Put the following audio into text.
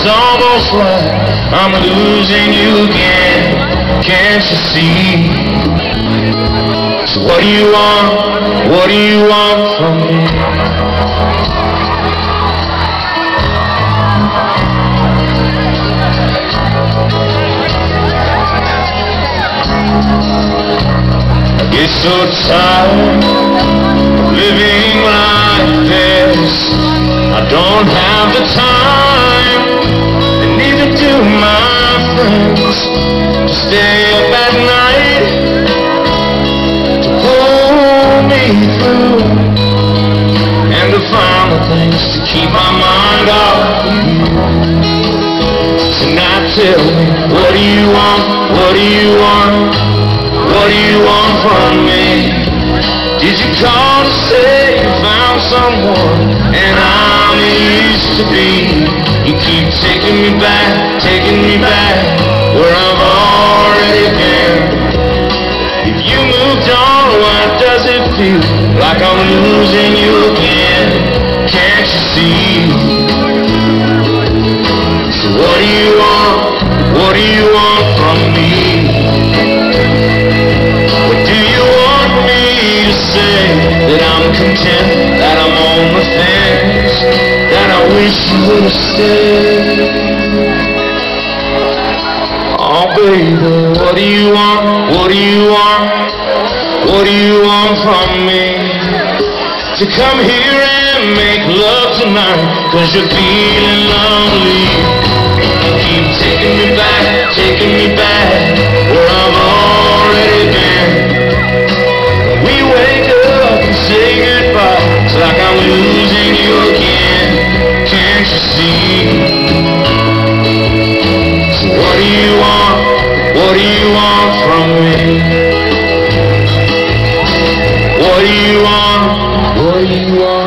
It's almost like I'm losing you again. Can't you see? So what do you want? What do you want from me? I get so tired of living like this. I don't have the time, and neither do my friends, to stay up at night to pull me through, and to find the things to keep my mind off of you. So now tell me, what do you want? What do you want? What do you want from me? Did you call to say you found someone and I'm used to be? You keep taking me back where I've already been. If you moved on, why does it feel like I'm losing you again? Can't you see? So what do you want? What do you want from me? That I'm content, that I'm on the fence, that I wish you would have stayed. Oh baby, what do you want? What do you want? What do you want from me? To come here and make love tonight, 'cause you're feeling lonely. You keep taking me back where I've already been. We wake up and say goodbye, it's like I'm losing you again. Can't you see? So what do you want? What do you want from me? What do you want? What do you want?